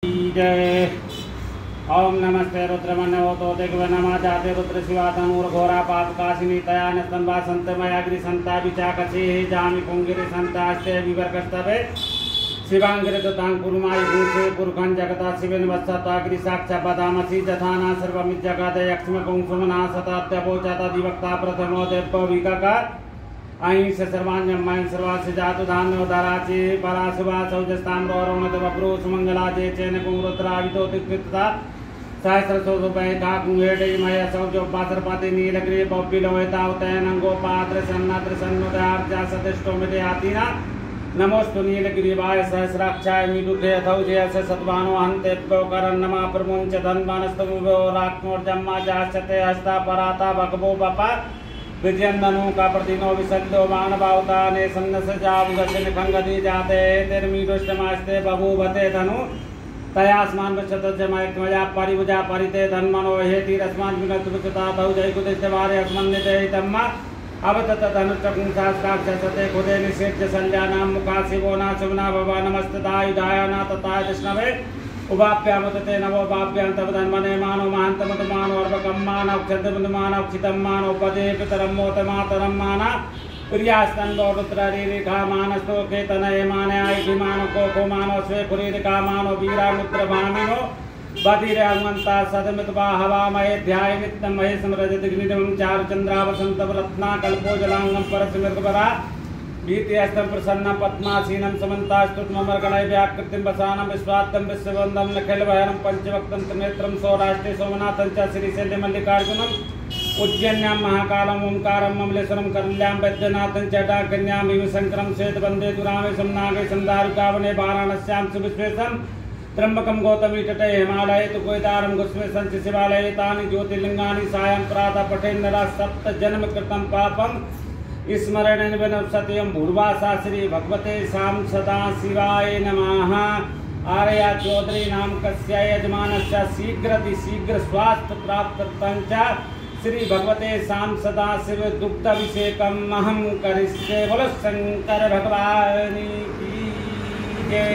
जय। ओम नमस्ते रुद्रमन्यो दिग्वनमा जाते रुद्र शिवा तनूर्घोरा पापकाशिनी तया नस्तंबा संतमयाग्नि संता विचाकसी जामि कुंगिरि संतास्ते विवर्कस्तवे शिवांगिरतांकुरुमायि भूषे पुरुखं जगता शिवेन वत्सताग्नि साक्षा बदामसि जथाना सर्वमिज्जगते यक्ष्मकुं सुमना सतात्यवोचता दिवक्ता प्रथमो देवविकका अहिंस सर्वाण्यं मयं सर्वास्य जातु धान्योदराचि पराशुभा सौजस्ताम्रोरणदवप्रो सुमङ्गलाजे चेन कुरुद्रावितो तिकृतता सहस्रसोपय काकुंहेडे मय सौजो पात्रपाति नीलग्री बब्बिलोयता उतयनंगोपाद्र सन्नद्र सन्नुदार्जा सतिष्ठोमिते आतीना नमोस्तु नीलगिरिवाय सहस्राक्षाय मीडुते अथौजय सत्वानो हन्तेभ्यो करन्नमा प्रमुञ्च धन्मानस्तमुभ्यो राक्नोर्जम्मा जाश्चते हस्ता पराता भगवो बपा विजयन्दनु का प्रतिनो विसद्यो मानवावताने सन्नस जावगचन खंगदी जाते तिर्मीदुष्टमास्ते बभूवते धनु तयास्मान वचतजमयत्मया परिभुजा परिते धन्मनो हेति रस्मान विनतुचता बहुजय कुदिष्टवारे अस्मन्निते तम्मा अवतत धनुचकुं शास्त्राक्षसते खुदे निषेध्य संज्ञानां मुखा शिवो ना शिवना भवा नमस्तदायुधाय ना तथा विष्णवे उभाप्यामते नवो भाप्यां तव धन्मने मानो महान्तमत मानो अर्वकं मानव क्षन्तमत मानव क्षितं मानो पदे पितरं मोतमातरं माना प्रियास्तन्वो रुद्ररीरिखा मानस्तो केतनये माने आयि मानो कोको मानो स्वे पुरीरिखा मानो वीरामुद्रभामिनो बधिरंगंता सदमितवा हवामहे ध्याय नित्यं महे समरजतिग्निदं चारुचन्द्रावसन्तं रत्ना कल्पोजलांगं परस्मृतपरा भीत्यस्तं प्रसन्नं पद्मासीनं समन्तास्तुत्मर्गणय व्याकृतिं वसानं विश्वात्तं विश्ववन्दं नखिलभयनं पंचवक्तं त्रिनेत्रं सौराष्ट्रे सोमनाथं च श्रीशैल्यमल्लिकार्जुनम् उज्जयन्यां महाकालं ओंकारं ममलेश्वरं करल्यां वैद्यनाथं च डाकन्यां भीमशङ्करं श्वेतवन्दे दुरामेशं नागेशं दारुकावने वाराणस्यां सुविश्वेशं त्र्यंबकं गौतमी तटे हिमालये तु कोयदारं गुस्मेशं च शिवालये तानि ज्योतिर्लिङ्गानि सायं प्रातः पठेन्नरा सप्त जन्म कृतं पापं स्मरणेन विनश्यत्यं भूर्वासा श्री भगवते सां सदा शिवाय नमः। आर्या चौधरी नाम कस्य यजमानस्य शीघ्र स्वास्थ्य प्राप्तं च श्री भगवते सां सदा शिव दुग्धाभिषेकम् अहं करिष्ये। बोलो शंकर भगवान की।